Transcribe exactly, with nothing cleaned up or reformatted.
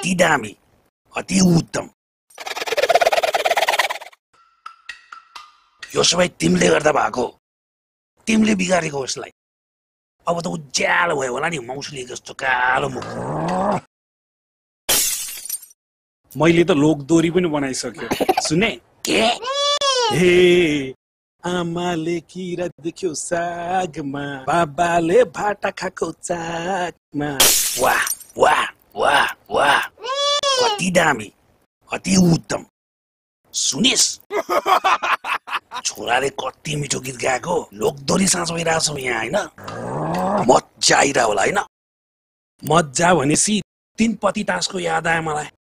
अति दामी, अति उत्तम। यो सबै तिमीले गर्दा भएको, तिमीले बिगारेको यसलाई। अब त उज्यालो भयो होला नि, मौसली जस्तो कालो मुख। मैले त लोकदोरी पनि बनाइसक्यो, सुने? के? हे आमाले किरा देख्यो सागमा, बाबाले भाटा खाएको चाकमा। वाह वाह वाह वाह, अति दामी, अति उत्तम। सुनिस्, छोराले कति मिठो गीत गाएको, लोकदोरी साँझ भइरहेको छौँ यहाँ होइन? मजा आइरह होला होइन? मजा भनेपछि तीन पति तासको याद आयो मलाई।